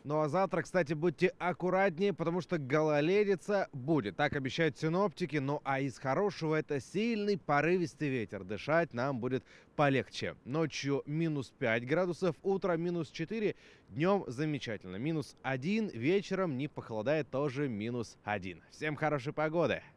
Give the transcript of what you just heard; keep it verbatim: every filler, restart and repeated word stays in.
Ну а завтра, кстати, будьте аккуратнее, потому что гололедица будет. Так обещают синоптики. Ну а из хорошего это сильный порывистый ветер. Дышать нам будет полегче. Ночью минус пять градусов, утром минус четыре, днем замечательно. Минус один, вечером не похолодает, тоже минус один. Всем хорошей погоды!